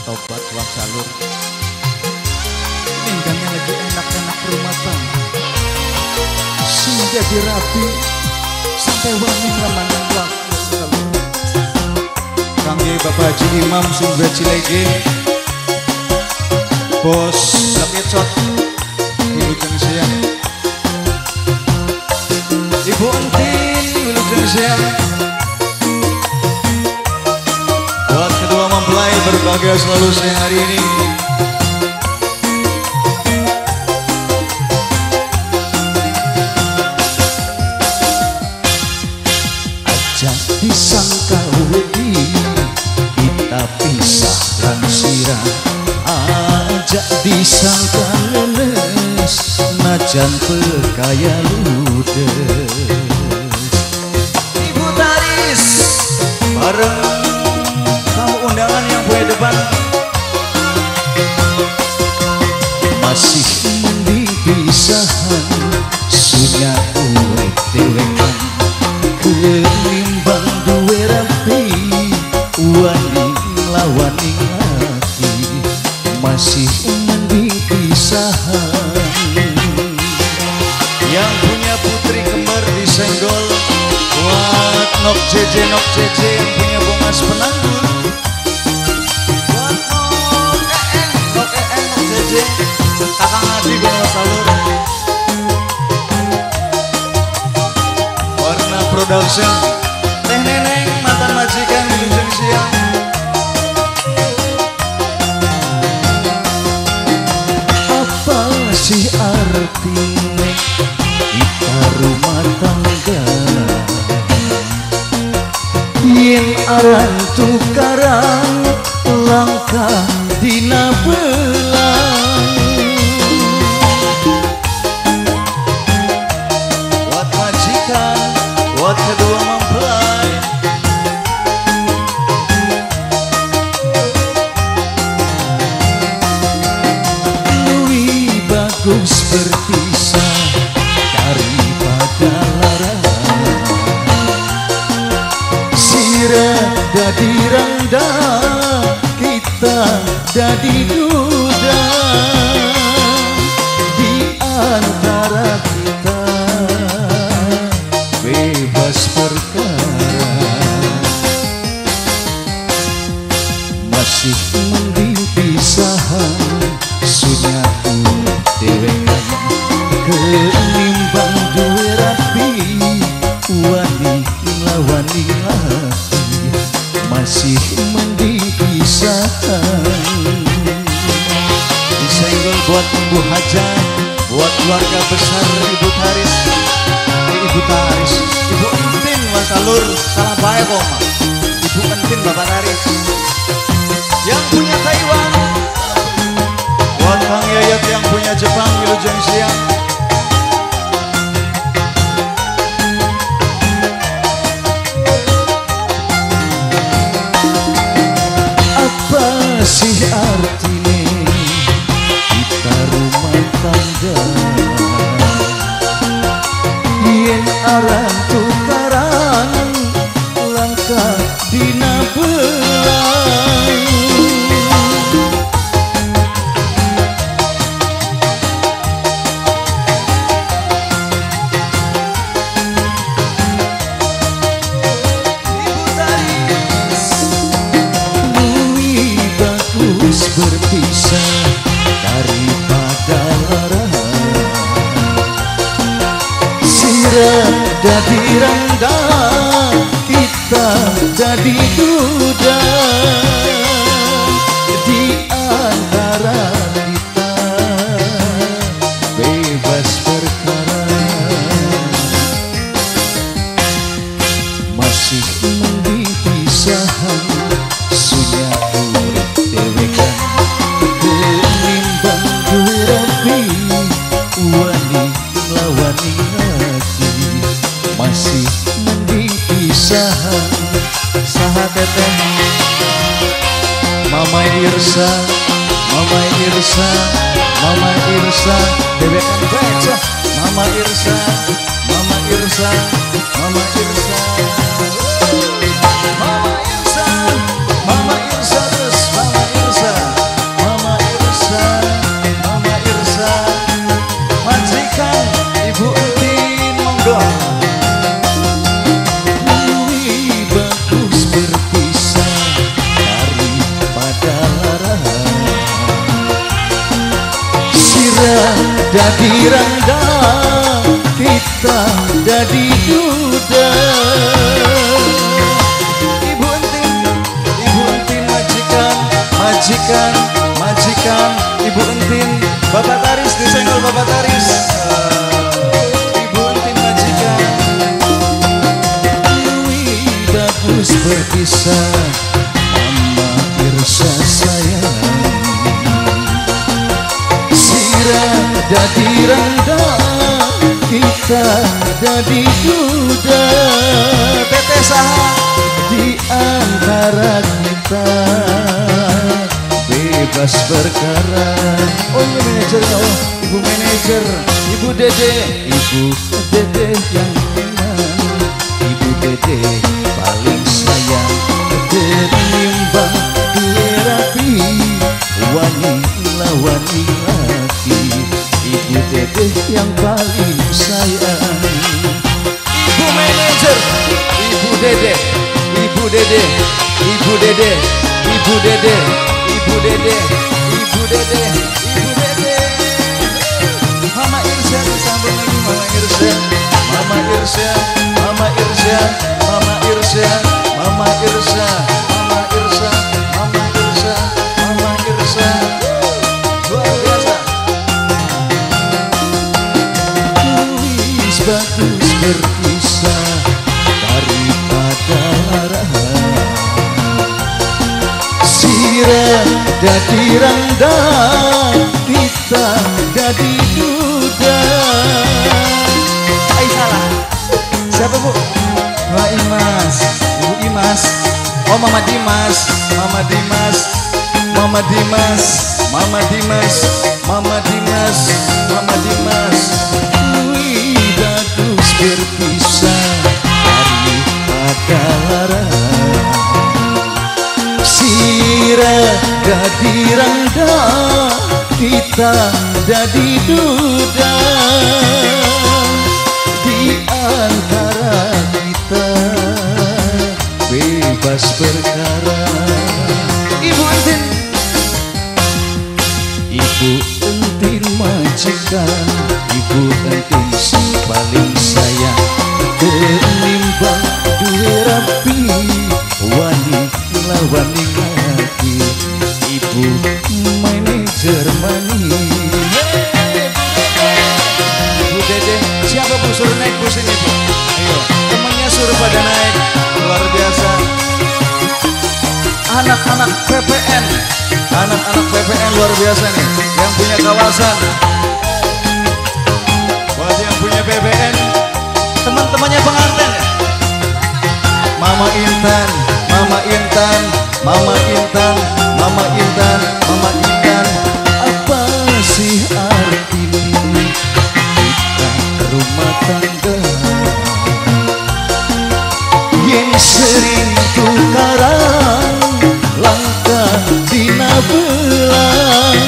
tobat wah salur. Pinggangnya lagi enak-enak rumah tangga. Sehingga dirapi sampai wangi ramanan waktu salur. Kangge Bapak Haji Imam Sumba Cilege, Bos Langit Sot, Wilujeng Siang, Ibu Entin Wilujeng Siang. Buat kedua mempelai berbahagia selalu siang hari ini. Aja disangka wedi kita pisah lan sirah, aja disangka leles najan pekaya ludes. Ibu Taris bareng tamu undangan yang punya depan masih mending pisahan sunya urip dewekan kenimbang duwe rapi wani lawani hati masih mending pisahan. Yang punya putri kembar disenggol buat Nok Jeje yang punya bongas penanggur. Buat Nok Jeje kakang Adi Gunung Salur. Warna Production Teh Neneng mantan majikan Wilujeng Siang. Apa sih artinya kita rumah tangga yen aran tukaran langkah dina belang. Buat majikan, buat kedua mempelai, lebih bagus berpisah daripada larang. Sirah dadi rendah, kita dadi duda di antara kita bebas perkara. Masih mending pisahan sunyaku dewekan kenimbang duwe rapi wani lawani hati masih mending pisahan. Disenggol buat Ibu Hajat, buat keluarga besar Ibu Taris, Ibu Taris, Ibu Entin Mas Salur, salam baik Oma, Ibu Entin Bapak Taris. Yang punya Taiwan, buat Kang Yayat yang punya Jepang Wilujeng Siang. Apa sih artinya kita rumah tangga yen aran tukaran langkah dina belai. Berpisah daripada larang. Sirah dadi rendah, kita dadi duda di antara kita bebas perkara. Masih mending pisahan sunya urip dewekan kenimbang duwe rapi wani lawani hati masih mending pisahan. Saha teteh Mama Irsa, Mama Irsa, Mama Irsa dewekan beca Mama Irsa, Mama Irsa, Mama Irsa, Mama Irsa, Mama Irsa terus Mama Irsa. jadi rendang, kita jadi duda. Ibu entin majikan, majikan, majikan, Ibu entin, Bapak Taris disenggol Bapak Taris. Ibu entin majikan, bagus berpisah, Mama Irsa sayang. Sirah jadi rendang, kita jadi duda. Teteh saha di antara kita bebas berkara. Oh iya manajernya, oh Ibu manajer, Ibu Dede, Ibu Dede yang tenang, Ibu Dede paling sayang, denimbang rapi, wani laki, Ibu Dede yang paling sayang. Ibu manajer, Ibu Dede, Ibu Dede, Ibu Dede, Ibu Dede, Ibu Dede, Ibu Dede, Ibu Dede. Mama Irsa disambung lagi, Mama Irsa, Mama Irsa, Mama Irsa, Mama Irsa, Mama Irsa, Mama Irsa, Mama Irsa, Mama Irsa. Luar biasa. Tulis bagus berpisah daripada arahan. Sirah jadi rendang, kita jadi duda. Salah. Siapa Bu? Mbak Imas, Ibu Imas. Oh Mama Dimas, Mama Dimas, Mama Dimas, Mama Dimas, Mama Dimas, Mama Dimas. Wih bagus berpisah daripada larang. Sirah jadi rendang, kita jadi duda. Di antara kita bebas berkara. Ibu entin, Ibu entin majikan, Ibu entin si paling sayang, denimbang duwe rapi, wani lawani laki, Ibu manajer mani. Ibu Dede, siapa Bu suruh naik bus ini Bu? Ayo, temannya suruh pada naik, luar biasa. Anak-anak PPN, anak-anak PPN luar biasa nih, yang punya kawasan. Buat yang punya PPN, teman-temannya pengantin ya. Mama Intan, Mama Intan, Mama Intan, Mama Intan, Mama Intan. Apa sih arti kita rumah tangga yang sering tukaran langkah dina belang.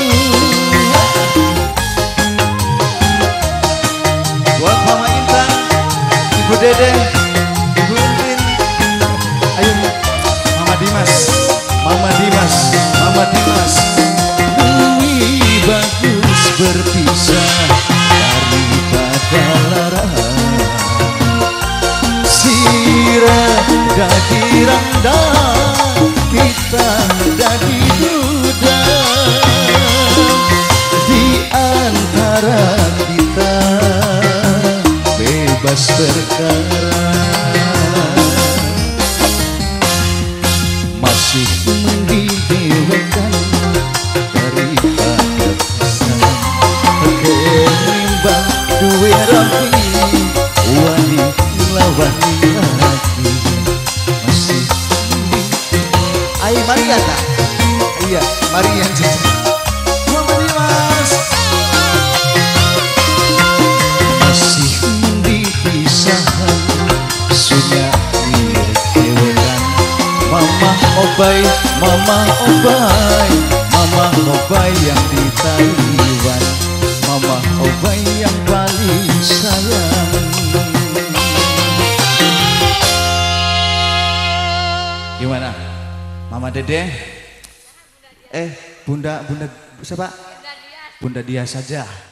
Buat Mama Intan, Ibu Dede, Ibu Entin, ayo Mama Dimas, Mama Dimas, Mama Dimas. Lebih bagus berpisah daripada larang. Sirah jadi rendang, kita jadi duda. Di antara kita bebas berkara. Masih mendidewakan daripada pisah, kenimbang duwe rapi, wani lawani laki. Masih Ayo Maria tak? Iya, Maria jadi Mama Dimas. Masih dipisahkan, sudah direwekan. Mama Obay, Mama Obay, Mama Obay yang di Taiwan, Mama Obay yang paling sayang. Gimana? Mama Dede? Bunda siapa? Bunda Dia saja.